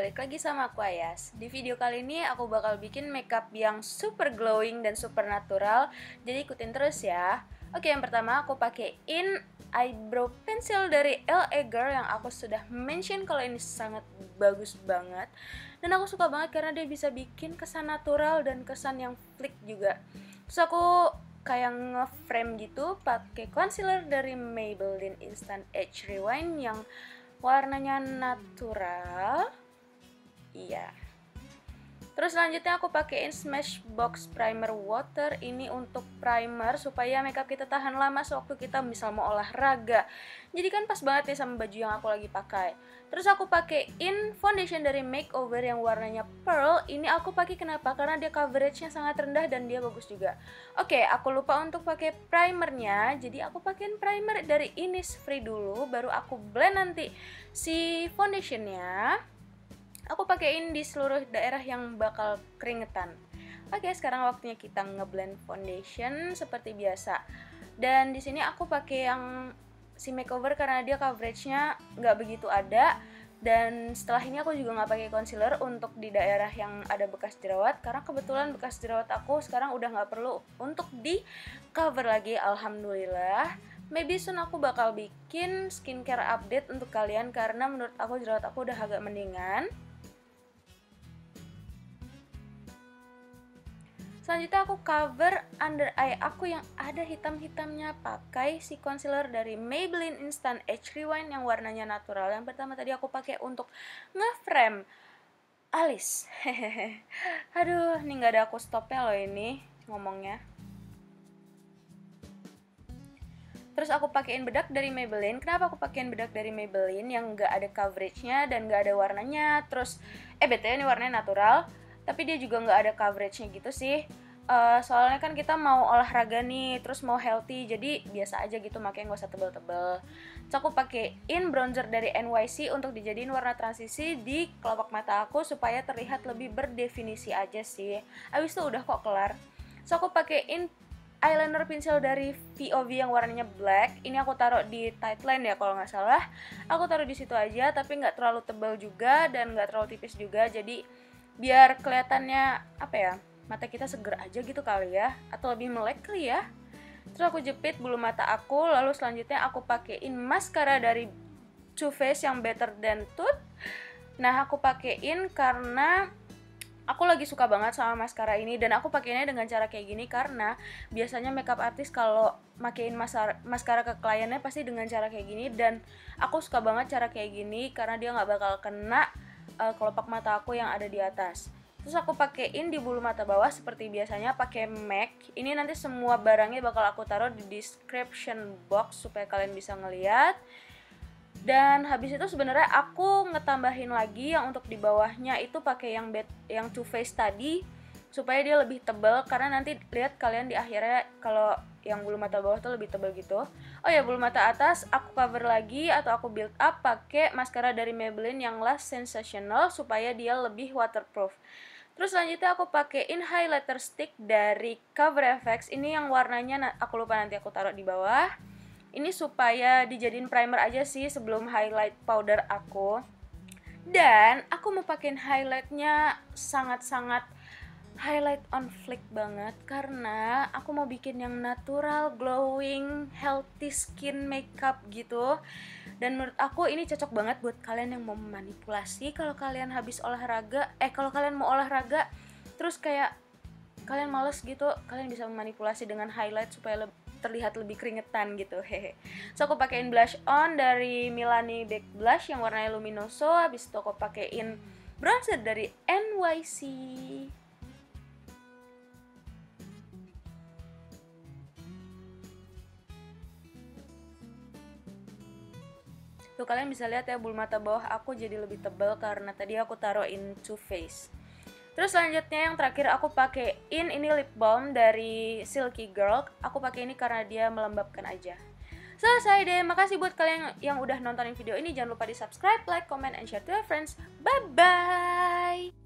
balik lagi sama aku Ayas. Di video kali ini aku bakal bikin makeup yang super glowing dan super natural. Jadi ikutin terus ya. Oke, yang pertama aku pakein eyebrow pencil dari LA Girl yang aku sudah mention kalau ini sangat bagus banget. Dan aku suka banget karena dia bisa bikin kesan natural dan kesan yang flick juga. Terus aku kayak nge-frame gitu pakai concealer dari Maybelline Instant Age Rewind yang warnanya natural. Iya. Terus selanjutnya aku pakein Smashbox Primer Water. Ini untuk primer supaya makeup kita tahan lama sewaktu kita misal mau olahraga. Jadi kan pas banget nih sama baju yang aku lagi pakai. Terus aku pakein foundation dari Makeover yang warnanya pearl. Ini aku pakai kenapa? Karena dia coveragenya sangat rendah dan dia bagus juga. Oke, aku lupa untuk pakai primernya. Jadi aku pakein primer dari Innisfree dulu, baru aku blend nanti si foundationnya. Aku pakein di seluruh daerah yang bakal keringetan. Oke, sekarang waktunya kita ngeblend foundation seperti biasa. Dan di sini aku pakai yang si Makeover karena dia coveragenya nggak begitu ada. Dan setelah ini aku juga nggak pakai concealer untuk di daerah yang ada bekas jerawat karena kebetulan bekas jerawat aku sekarang udah nggak perlu untuk di cover lagi, alhamdulillah. Maybe soon aku bakal bikin skincare update untuk kalian karena menurut aku jerawat aku udah agak mendingan. Selanjutnya aku cover under eye aku yang ada hitam-hitamnya pakai si concealer dari Maybelline Instant Age Rewind yang warnanya natural. Yang pertama tadi aku pakai untuk nge-frame alis. Aduh, ini nggak ada aku stopnya loh ini ngomongnya. Terus aku pakein bedak dari Maybelline. Kenapa aku pakein bedak dari Maybelline yang nggak ada coveragenya dan nggak ada warnanya? Terus, BTW ini warnanya natural. Tapi dia juga nggak ada coveragenya gitu sih. Soalnya kan kita mau olahraga nih, terus mau healthy, jadi biasa aja gitu, makanya nggak usah tebel-tebel. Terus aku pakein bronzer dari NYC untuk dijadiin warna transisi di kelopak mata aku supaya terlihat lebih berdefinisi aja sih. Abis itu udah kok kelar. Terus aku pakein eyeliner pincel dari VOV yang warnanya black. Ini aku taruh di tight line ya kalau nggak salah. Aku taruh di situ aja, tapi nggak terlalu tebal juga dan nggak terlalu tipis juga, jadi biar kelihatannya apa ya, mata kita seger aja gitu kali ya, atau lebih melek kali ya. Terus aku jepit bulu mata aku, lalu selanjutnya aku pakein maskara dari Too Faced yang Better Than Tooth. Nah, aku pakein karena aku lagi suka banget sama maskara ini dan aku pakainya dengan cara kayak gini karena biasanya makeup artist kalau makein maskara ke kliennya pasti dengan cara kayak gini, dan aku suka banget cara kayak gini karena dia nggak bakal kena kelopak mata aku yang ada di atas. Terus aku pakein di bulu mata bawah seperti biasanya pakai MAC. Ini nanti semua barangnya bakal aku taruh di description box supaya kalian bisa ngeliat. Dan habis itu sebenarnya aku ngetambahin lagi yang untuk di bawahnya itu pakai yang Too Faced tadi supaya dia lebih tebal, karena nanti lihat kalian di akhirnya kalau yang bulu mata bawah tuh lebih tebal gitu. Oh ya, bulu mata atas aku cover lagi atau aku build up pakai maskara dari Maybelline yang Last Sensational supaya dia lebih waterproof. Terus selanjutnya aku pakein highlighter stick dari Cover FX. Ini yang warnanya aku lupa, nanti aku taruh di bawah. Ini supaya dijadiin primer aja sih sebelum highlight powder aku. Dan aku mau pakein highlightnya sangat-sangat highlight on flick banget karena aku mau bikin yang natural, glowing, healthy skin makeup gitu. Dan menurut aku ini cocok banget buat kalian yang mau memanipulasi kalau kalian habis olahraga, kalau kalian mau olahraga terus kayak kalian males gitu, kalian bisa memanipulasi dengan highlight supaya terlihat lebih keringetan gitu. Hehe. So aku pakein blush on dari Milani Baked Blush yang warnanya luminoso. Habis itu aku pakein bronzer dari NYC. Tuh kalian bisa lihat ya, bulu mata bawah aku jadi lebih tebal karena tadi aku taruhin Too Faced. Terus selanjutnya yang terakhir aku pakein ini lip balm dari Silky Girl. Aku pakai ini karena dia melembabkan aja. Selesai deh. Makasih buat kalian yang udah nontonin video ini. Jangan lupa di subscribe, like, comment, and share to your friends. Bye bye.